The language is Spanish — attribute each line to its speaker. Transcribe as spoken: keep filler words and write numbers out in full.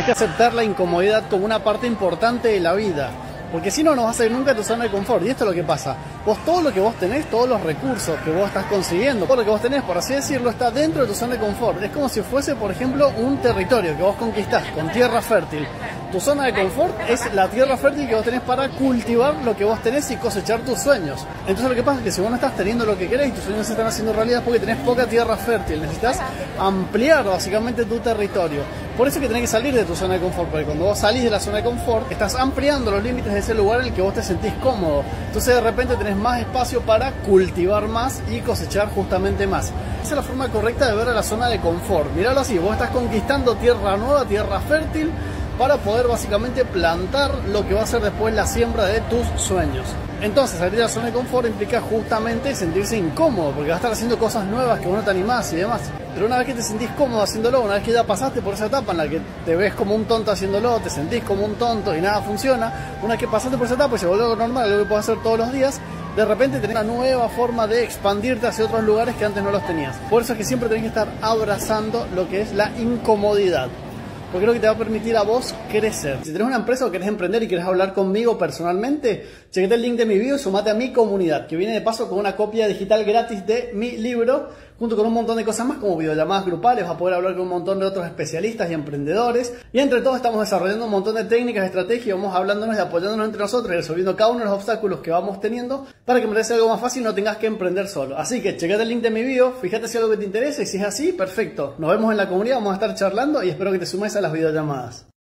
Speaker 1: que aceptar la incomodidad como una parte importante de la vida. Porque si no, no vas a ir nunca a tu zona de confort. Y esto es lo que pasa. Vos todo lo que vos tenés, todos los recursos que vos estás consiguiendo, todo lo que vos tenés, por así decirlo, está dentro de tu zona de confort. Es como si fuese, por ejemplo, un territorio que vos conquistás con tierra fértil. Tu zona de confort es la tierra fértil que vos tenés para cultivar lo que vos tenés y cosechar tus sueños. Entonces lo que pasa es que si vos no estás teniendo lo que querés y tus sueños se están haciendo realidad es porque tenés poca tierra fértil. Necesitas ampliar básicamente tu territorio. Por eso es que tenés que salir de tu zona de confort, porque cuando vos salís de la zona de confort, estás ampliando los límites de ese lugar en el que vos te sentís cómodo. Entonces de repente tenés más espacio para cultivar más y cosechar justamente más. Esa es la forma correcta de ver a la zona de confort. Miralo así, vos estás conquistando tierra nueva, tierra fértil, para poder básicamente plantar lo que va a ser después la siembra de tus sueños. Entonces salir de la zona de confort implica justamente sentirse incómodo, porque vas a estar haciendo cosas nuevas que vos no te animás y demás. Pero una vez que te sentís cómodo haciéndolo, una vez que ya pasaste por esa etapa en la que te ves como un tonto haciéndolo, te sentís como un tonto y nada funciona, una vez que pasaste por esa etapa y se volvió algo normal, algo que puedes hacer todos los días, de repente tenés una nueva forma de expandirte hacia otros lugares que antes no los tenías. Por eso es que siempre tenés que estar abrazando lo que es la incomodidad, porque es lo que te va a permitir a vos crecer. Si tenés una empresa o querés emprender y querés hablar conmigo personalmente, chequete el link de mi video y sumate a mi comunidad, que viene de paso con una copia digital gratis de mi libro, junto con un montón de cosas más como videollamadas grupales. Vas a poder hablar con un montón de otros especialistas y emprendedores. Y entre todos estamos desarrollando un montón de técnicas, estrategias, vamos hablándonos y apoyándonos entre nosotros y resolviendo cada uno de los obstáculos que vamos teniendo para que en verdad sea algo más fácil y no tengas que emprender solo. Así que chequete el link de mi video, fíjate si es algo que te interesa y si es así, perfecto. Nos vemos en la comunidad, vamos a estar charlando y espero que te sumes a las videollamadas.